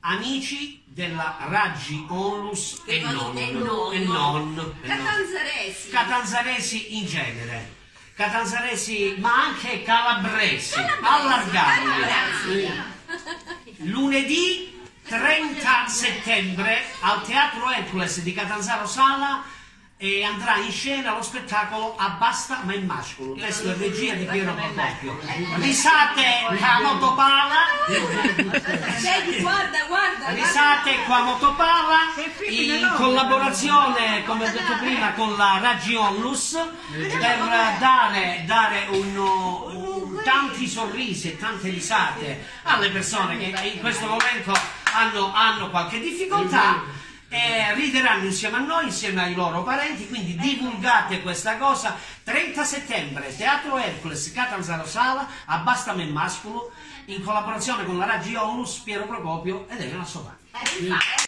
amici della Raggi Onlus e non. Catanzaresi in genere. Catanzaresi, ma anche calabresi, allargati. Lunedì 30 settembre al Teatro Hercules di Catanzaro Sala andrà in scena lo spettacolo Abbasta ma in mascolo, testo e regia di Piero Procopio. Risate qua Motopala, risate qua Motopala, in collaborazione, come ho detto prima, con la Raggi Onlus, per dare tanti sorrisi e tante risate alle persone che in questo momento hanno qualche difficoltà. Rideranno insieme a noi, insieme ai loro parenti, quindi divulgate questa cosa. 30 settembre, Teatro Hercules, Catanzaro Sala, Abbastame in mascolo, in collaborazione con la Raggi Onlus, Piero Procopio ed Elena Sovani.